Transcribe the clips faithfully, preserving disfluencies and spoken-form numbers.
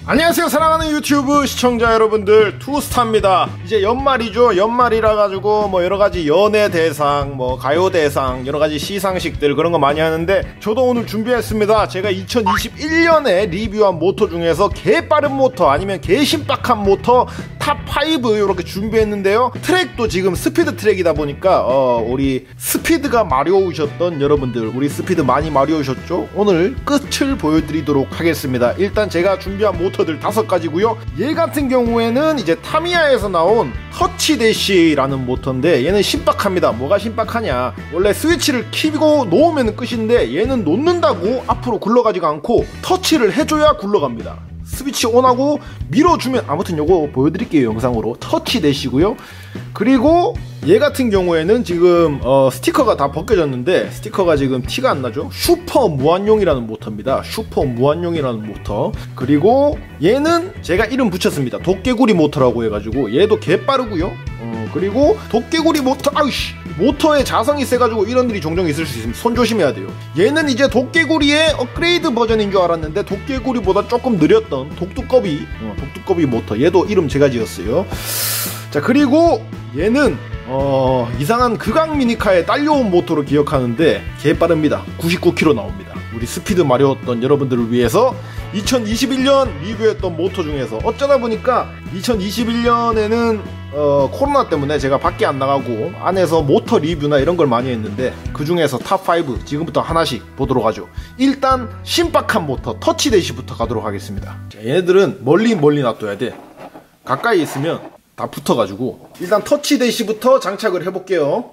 안녕하세요, 사랑하는 유튜브 시청자 여러분들, 투스타입니다. 이제 연말이죠. 연말이라 가지고 뭐 여러가지 연예대상, 뭐 가요대상, 여러가지 시상식들 그런 거 많이 하는데, 저도 오늘 준비했습니다. 제가 이천이십일 년에 리뷰한 모터 중에서 개빠른 모터 아니면 개신박한 모터 탑 파이브 이렇게 준비했는데요. 트랙도 지금 스피드 트랙이다 보니까 어 우리 스피드가 마려우셨던 여러분들, 우리 스피드 많이 마려우셨죠? 오늘 끝을 보여드리도록 하겠습니다. 일단 제가 준비한 모터들 다섯 가지고요. 얘 같은 경우에는 이제 타미야에서 나온 터치 대시라는 모터인데, 얘는 신박합니다. 뭐가 신박하냐, 원래 스위치를 키고 놓으면 끝인데 얘는 놓는다고 앞으로 굴러가지가 않고 터치를 해줘야 굴러갑니다. 스위치 온하고 밀어주면, 아무튼 요거 보여드릴게요, 영상으로. 터치 대시고요. 그리고 얘 같은 경우에는 지금 어, 스티커가 다 벗겨졌는데, 스티커가 지금 티가 안 나죠. 슈퍼 무한용이라는 모터입니다. 슈퍼 무한용이라는 모터. 그리고 얘는 제가 이름 붙였습니다. 도깨구리 모터라고 해가지고 얘도 개빠르고요. 어, 그리고 도깨구리 모터, 아우씨, 모터에 자성이 세가지고 이런 일이 종종 있을 수 있습니다. 손 조심해야 돼요. 얘는 이제 도깨구리의 업그레이드 버전인 줄 알았는데 도깨구리보다 조금 느렸던 독두꺼비, 어, 독두꺼비 모터. 얘도 이름 제가 지었어요. 자, 그리고 얘는 어, 이상한 극악 미니카에 딸려온 모터로 기억하는데 개빠릅니다. 구십구 킬로미터 나옵니다. 우리 스피드 마려웠던 여러분들을 위해서 이천이십일 년 리뷰했던 모터 중에서, 어쩌다 보니까 이천이십일 년에는 어, 코로나 때문에 제가 밖에 안 나가고 안에서 모터 리뷰나 이런 걸 많이 했는데, 그 중에서 탑 파이브 지금부터 하나씩 보도록 하죠. 일단 신박한 모터 터치 대시부터 가도록 하겠습니다. 자, 얘네들은 멀리 멀리 놔둬야 돼. 가까이 있으면 다 붙어가지고. 일단 터치 대시부터 장착을 해볼게요.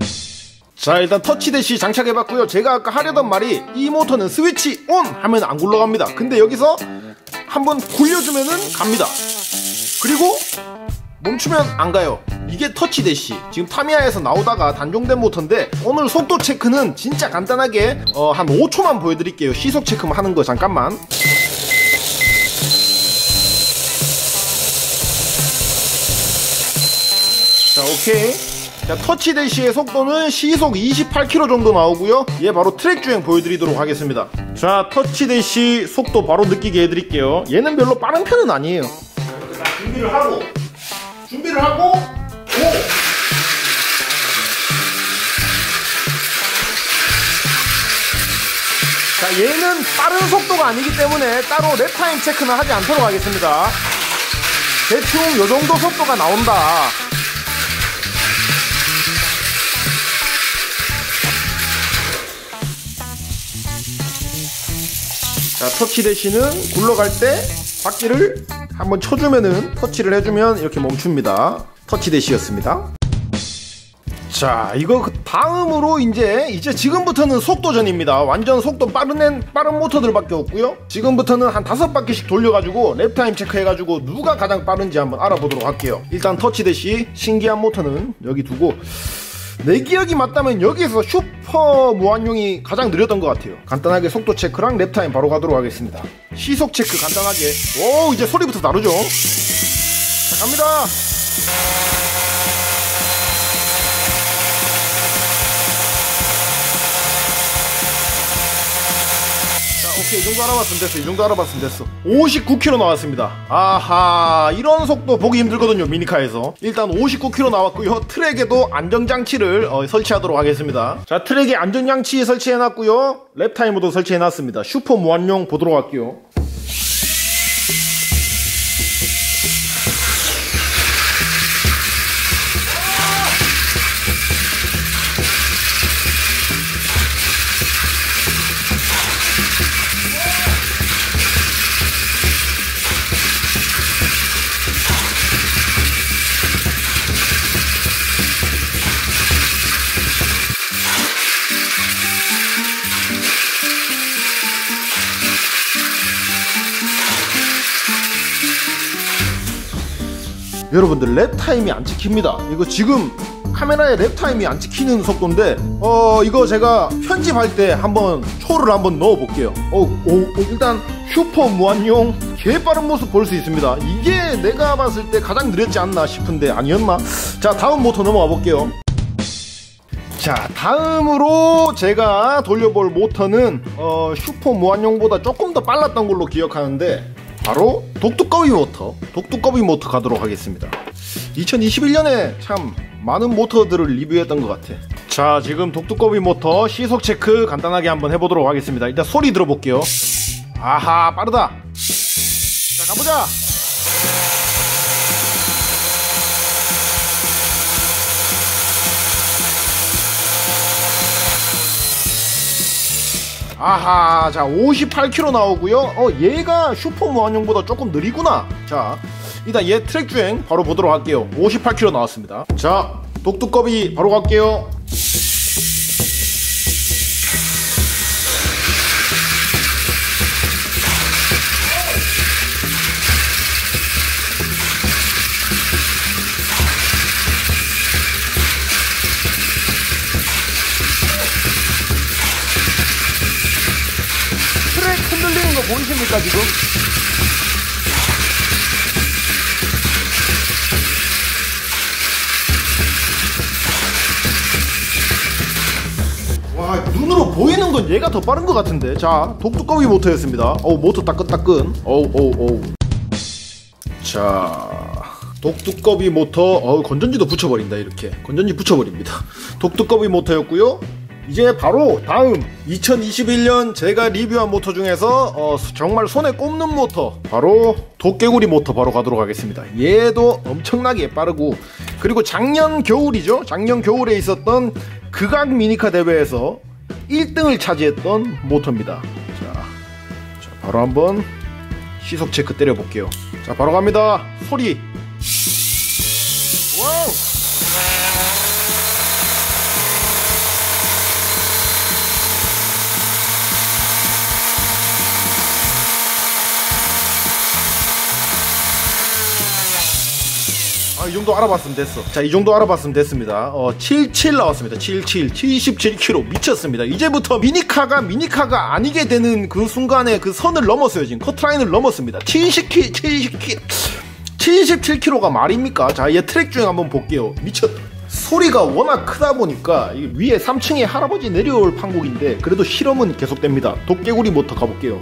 자, 일단 터치 대시 장착해봤고요. 제가 아까 하려던 말이, 이 모터는 스위치 온 하면 안 굴러갑니다. 근데 여기서 한번 굴려주면은 갑니다. 그리고 멈추면 안 가요. 이게 터치 대시. 지금 타미야에서 나오다가 단종된 모터인데, 오늘 속도 체크는 진짜 간단하게 어, 한 오 초만 보여드릴게요. 시속 체크만 하는 거 잠깐만. 자, 오케이. 자, 터치 대시의 속도는 시속 이십팔 킬로미터 정도 나오고요. 얘 바로 트랙 주행 보여드리도록 하겠습니다. 자, 터치 대시 속도 바로 느끼게 해드릴게요. 얘는 별로 빠른 편은 아니에요. 자, 이렇게 딱 준비를 하고 준비를 하고 고! 자, 얘는 빠른 속도가 아니기 때문에 따로 랩타임 체크는 하지 않도록 하겠습니다. 대충 요정도 속도가 나온다. 자, 터치 대시는 굴러갈 때 바퀴를 한번 쳐주면은, 터치를 해주면 이렇게 멈춥니다. 터치 대시였습니다. 자, 이거 그 다음으로 이제 이제 지금부터는 속도전입니다. 완전 속도 빠른 애, 빠른 모터들밖에 없고요. 지금부터는 한 다섯 바퀴씩 돌려가지고 랩타임 체크해가지고 누가 가장 빠른지 한번 알아보도록 할게요. 일단 터치 대시 신기한 모터는 여기 두고, 내 기억이 맞다면 여기에서 슈퍼 무한용이 가장 느렸던 것 같아요. 간단하게 속도 체크랑 랩타임 바로 가도록 하겠습니다. 시속 체크 간단하게. 오, 이제 소리부터 다르죠. 자, 갑니다. 오케이, 이 정도 알아봤으면 됐어. 이 정도 알아봤으면 됐어. 오십구 킬로미터 나왔습니다. 아하, 이런 속도 보기 힘들거든요, 미니카에서. 일단 오십구 킬로미터 나왔고요. 트랙에도 안정장치를 어, 설치하도록 하겠습니다. 자, 트랙에 안정장치 설치해놨고요. 랩타이머도 설치해놨습니다. 슈퍼 무한용 보도록 할게요. 여러분들, 랩타임이 안 찍힙니다. 이거 지금 카메라에 랩타임이 안 찍히는 속도인데, 어 이거 제가 편집할 때 한번 초를 한번 넣어 볼게요. 어, 오, 일단 슈퍼 무한용 개빠른 모습 볼 수 있습니다. 이게 내가 봤을 때 가장 느렸지 않나 싶은데 아니었나? 자, 다음 모터 넘어가 볼게요. 자, 다음으로 제가 돌려볼 모터는 어, 슈퍼 무한용보다 조금 더 빨랐던 걸로 기억하는데, 바로 독두꺼비 모터, 독두꺼비 모터 가도록 하겠습니다. 이천이십일 년에 참 많은 모터들을 리뷰했던 것 같아. 자, 지금 독두꺼비 모터 시속 체크 간단하게 한번 해보도록 하겠습니다. 일단 소리 들어볼게요. 아하, 빠르다. 자, 가보자. 아하, 자, 오십팔 킬로미터 나오고요. 어, 얘가 슈퍼 무한용보다 조금 느리구나. 자, 일단 얘 트랙 주행 바로 보도록 할게요. 오십팔 킬로미터 나왔습니다. 자, 독두꺼비 바로 갈게요. 트랙 흔들리는 거 보이십니까 지금? 와, 눈으로 보이는 건 얘가 더 빠른 것 같은데. 자, 독두꺼비 모터였습니다. 어우, 모터 따끈따끈. 어우 어우 어우. 자, 독두꺼비 모터. 어우, 건전지도 붙여버린다. 이렇게 건전지 붙여버립니다. 독두꺼비 모터였고요. 이제 바로 다음 이천이십일 년 제가 리뷰한 모터 중에서 어, 정말 손에 꼽는 모터, 바로 도깨구리 모터 바로 가도록 하겠습니다. 얘도 엄청나게 빠르고, 그리고 작년 겨울이죠. 작년 겨울에 있었던 극악 미니카 대회에서 일 등을 차지했던 모터입니다. 자, 자, 바로 한번 시속 체크 때려 볼게요. 자, 바로 갑니다. 소리. 와우. 이 정도 알아봤으면 됐어. 자, 이 정도 알아봤으면 됐습니다. 어, 칠십칠 나왔습니다. 칠십칠, 칠십칠 킬로미터 미쳤습니다. 이제부터 미니카가 미니카가 아니게 되는 그 순간에 그 선을 넘었어요. 지금 커트라인을 넘었습니다. 칠십 킬로미터, 칠십 킬로미터, 칠십칠 킬로미터가 말입니까? 자, 얘 트랙 주행 한번 볼게요. 미쳤다. 소리가 워낙 크다 보니까 이게 위에 삼 층에 할아버지 내려올 판국인데 그래도 실험은 계속됩니다. 도깨구리 모터 가볼게요.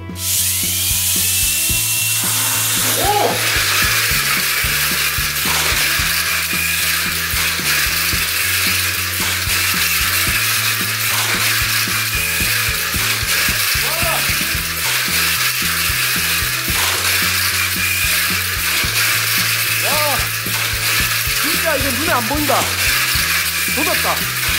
진짜 이게 눈에 안 보인다. 조졌다.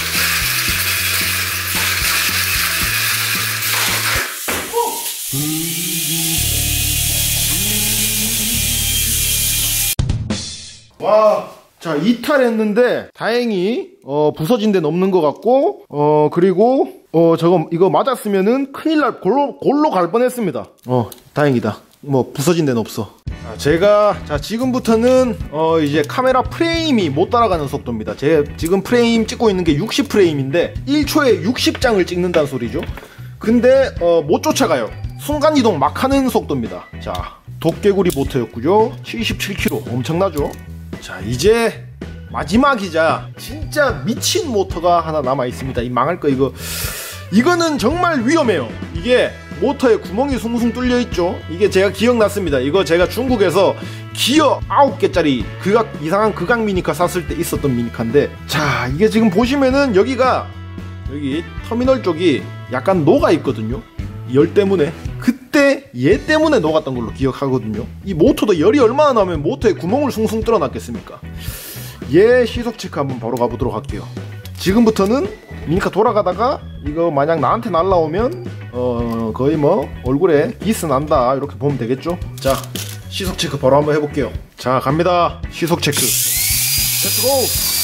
와, 자, 이탈했는데 다행히 어, 부서진 데는 없는 것 같고, 어, 그리고 어, 저거 이거 맞았으면은 큰일 날 골로 골로 갈 뻔했습니다. 어, 다행이다. 뭐 부서진 데는 없어. 자, 제가 자 지금부터는 어 이제 카메라 프레임이 못 따라가는 속도입니다. 제 지금 프레임 찍고 있는 게 육십 프레임인데 일 초에 육십 장을 찍는다는 소리죠. 근데 어 못 쫓아가요. 순간이동 막 하는 속도입니다. 자, 도깨구리 모터였고요. 칠십칠 킬로미터 엄청나죠. 자, 이제 마지막이자 진짜 미친 모터가 하나 남아 있습니다. 이 망할 거 이거 이거는 정말 위험해요. 이게 모터에 구멍이 숭숭 뚫려 있죠. 이게 제가 기억났습니다. 이거 제가 중국에서 기어 아홉 개짜리 극악, 이상한 극악 미니카 샀을 때 있었던 미니카인데, 자, 이게 지금 보시면은 여기가 여기 터미널 쪽이 약간 녹아 있거든요. 열 때문에. 그때 얘 때문에 녹았던 걸로 기억하거든요. 이 모터도 열이 얼마나 나면 모터에 구멍을 숭숭 뚫어 놨겠습니까? 얘 시속 체크 한번 바로 가보도록 할게요. 지금부터는 미니카 돌아가다가 이거 만약 나한테 날라오면 어 거의 뭐 얼굴에 기스 난다 이렇게 보면 되겠죠. 자, 시속 체크 바로 한번 해볼게요. 자, 갑니다. 시속 체크. 렛츠고.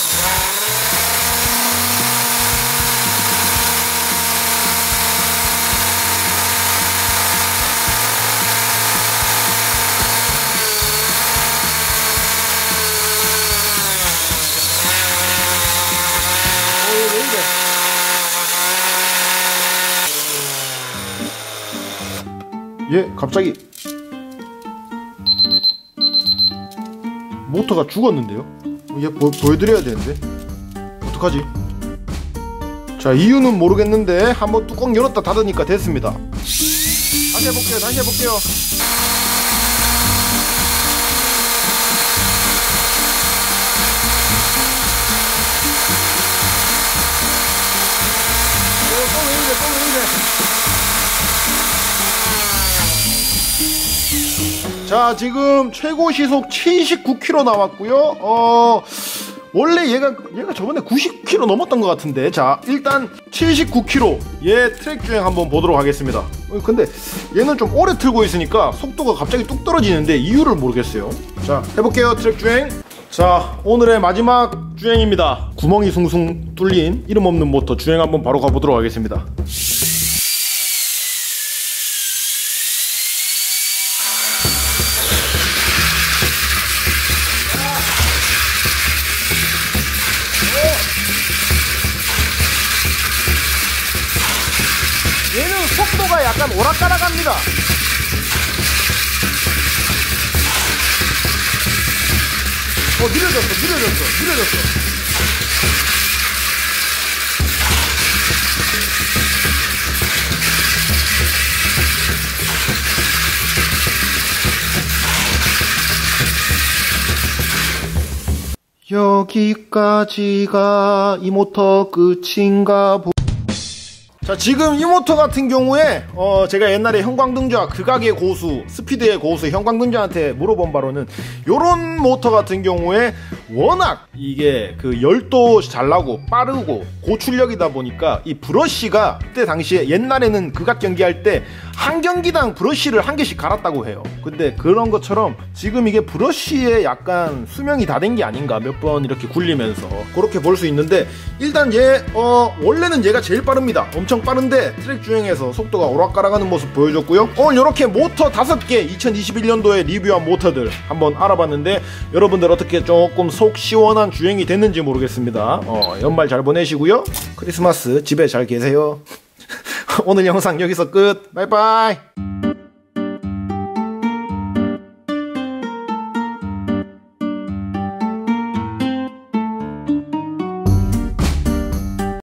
얘 갑자기 모터가 죽었는데요? 얘 보, 보여드려야 되는데 어떡하지? 자, 이유는 모르겠는데 한번 뚜껑 열었다 닫으니까 됐습니다. 다시 해볼게요. 다시 해볼게요. 자, 지금 최고 시속 칠십구 킬로미터 나왔고요. 어 원래 얘가 얘가 저번에 구십 킬로미터 넘었던 것 같은데. 자, 일단 칠십구 킬로미터 얘 트랙 주행 한번 보도록 하겠습니다. 어, 근데 얘는 좀 오래 틀고 있으니까 속도가 갑자기 뚝 떨어지는데 이유를 모르겠어요. 자, 해볼게요. 트랙 주행. 자, 오늘의 마지막 주행입니다. 구멍이 숭숭 뚫린 이름 없는 모터 주행 한번 바로 가보도록 하겠습니다. 얘는 속도가 약간 오락가락합니다. 어, 느려졌어, 느려졌어, 느려졌어. 여기까지가 이 모터 끝인가 보... 자, 지금 이 모터 같은 경우에 어 제가 옛날에 형광등자 극악의 고수, 스피드의 고수 형광등자한테 물어본 바로는 요런 모터 같은 경우에 워낙 이게 그 열도 잘 나고 빠르고 고출력이다 보니까 이 브러쉬가 그때 당시에 옛날에는 극악 경기할 때 한 경기당 브러쉬를 한 개씩 갈았다고 해요. 근데 그런 것처럼 지금 이게 브러쉬에 약간 수명이 다 된 게 아닌가, 몇 번 이렇게 굴리면서 그렇게 볼 수 있는데, 일단 얘 어 원래는 얘가 제일 빠릅니다. 엄청 빠른데 트랙 주행에서 속도가 오락가락하는 모습 보여줬고요. 오늘 이렇게 모터 다섯 개 이천이십일 년도에 리뷰한 모터들 한번 알아봤는데, 여러분들 어떻게 조금 속 시원한 주행이 됐는지 모르겠습니다. 어, 연말 잘 보내시고요. 크리스마스 집에 잘 계세요. 오늘 영상 여기서 끝. 바이바이.